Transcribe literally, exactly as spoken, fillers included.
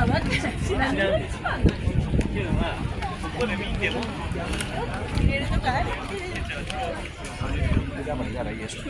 あ、待って、知らない。ここで見ても。 入れるとかある。 llama ya ahí eso.